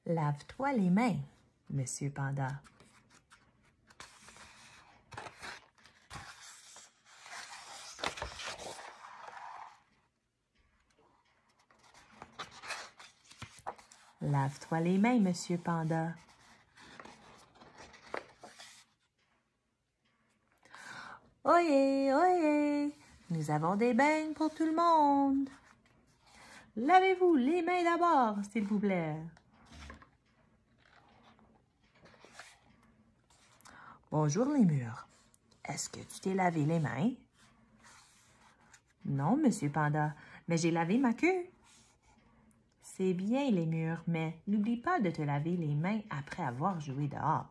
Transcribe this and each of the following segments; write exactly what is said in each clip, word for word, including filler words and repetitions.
Lave-toi les mains, Monsieur Panda. Lave-toi les mains, Monsieur Panda. Oyez, oyez, nous avons des beignes pour tout le monde. Lavez-vous les mains d'abord, s'il vous plaît. Bonjour les murs. Est-ce que tu t'es lavé les mains? Non, Monsieur Panda, mais j'ai lavé ma queue. C'est bien les murs, mais n'oublie pas de te laver les mains après avoir joué dehors.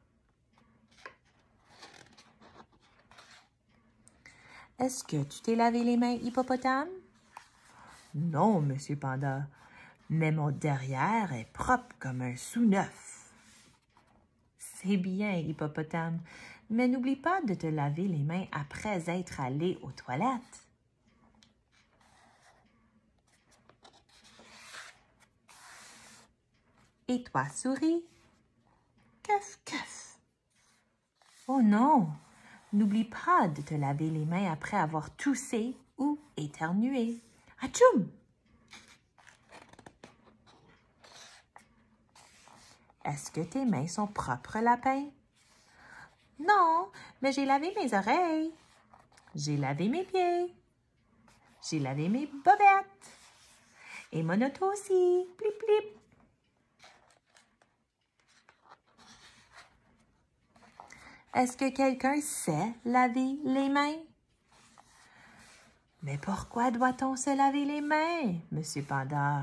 Est-ce que tu t'es lavé les mains, hippopotame? Non, Monsieur Panda, mais mon derrière est propre comme un sous-neuf. C'est bien, hippopotame, mais n'oublie pas de te laver les mains après être allé aux toilettes. Et toi, souris? Keuf, keuf. Oh non! N'oublie pas de te laver les mains après avoir toussé ou éternué. Atchoum! Est-ce que tes mains sont propres, lapin? Non, mais j'ai lavé mes oreilles. J'ai lavé mes pieds. J'ai lavé mes bobettes. Et mon auto aussi. Plip, plip. Est-ce que quelqu'un sait laver les mains? Mais pourquoi doit-on se laver les mains, Monsieur Panda?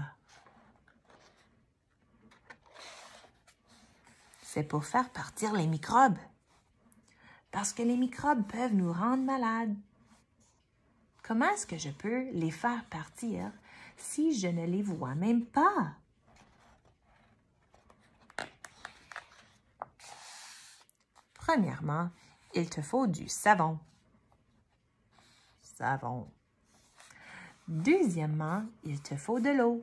C'est pour faire partir les microbes. Parce que les microbes peuvent nous rendre malades. Comment est-ce que je peux les faire partir si je ne les vois même pas? Premièrement, il te faut du savon. Savon. Deuxièmement, il te faut de l'eau.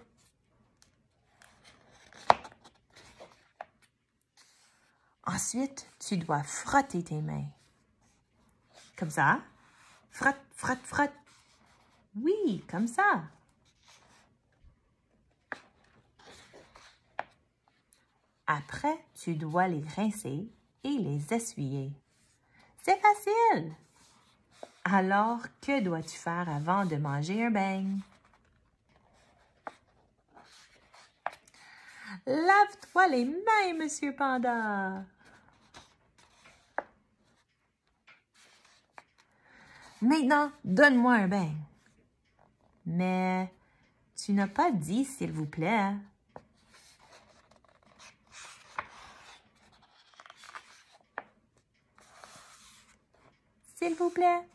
Ensuite, tu dois frotter tes mains. Comme ça. Frotte, frotte, frotte. Oui, comme ça. Après, tu dois les rincer et les essuyer. C'est facile! Alors, que dois-tu faire avant de manger un beigne? Lave-toi les mains, Monsieur Panda! Maintenant, donne-moi un beigne. Mais tu n'as pas dit s'il vous plaît. S'il vous plaît.